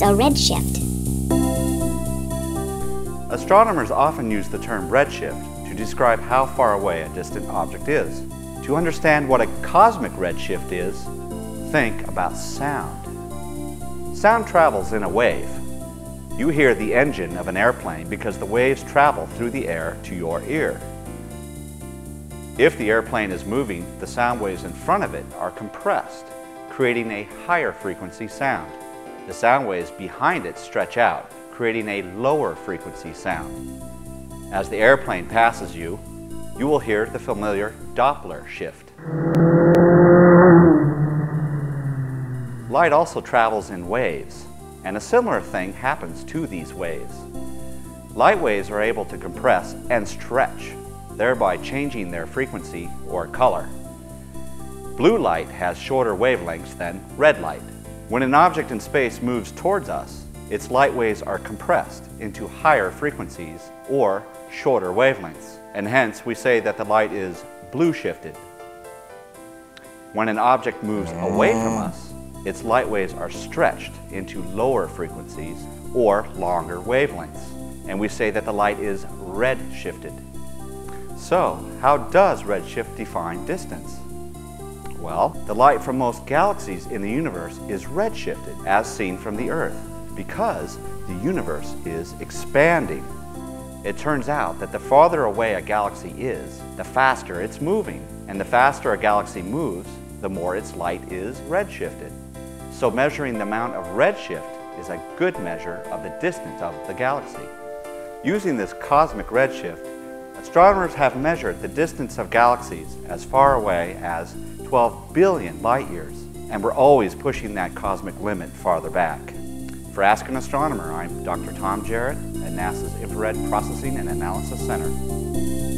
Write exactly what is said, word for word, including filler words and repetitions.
a redshift? Astronomers often use the term redshift to describe how far away a distant object is. To understand what a cosmic redshift is, think about sound. Sound travels in a wave. You hear the engine of an airplane because the waves travel through the air to your ear. If the airplane is moving, the sound waves in front of it are compressed, creating a higher frequency sound. The sound waves behind it stretch out, creating a lower frequency sound. As the airplane passes you, you will hear the familiar Doppler shift. Light also travels in waves, and a similar thing happens to these waves. Light waves are able to compress and stretch, thereby changing their frequency or color. Blue light has shorter wavelengths than red light. When an object in space moves towards us, its light waves are compressed into higher frequencies or shorter wavelengths, and hence we say that the light is blue shifted. When an object moves away from us, its light waves are stretched into lower frequencies or longer wavelengths, and we say that the light is red shifted. So, how does redshift define distance? Well, the light from most galaxies in the universe is redshifted, as seen from the Earth, because the universe is expanding. It turns out that the farther away a galaxy is, the faster it's moving, and the faster a galaxy moves, the more its light is redshifted. So measuring the amount of redshift is a good measure of the distance of the galaxy. Using this cosmic redshift, astronomers have measured the distance of galaxies as far away as twelve billion light years, and we're always pushing that cosmic limit farther back. For Ask an Astronomer, I'm Doctor Tom Jarrett at NASA's Infrared Processing and Analysis Center.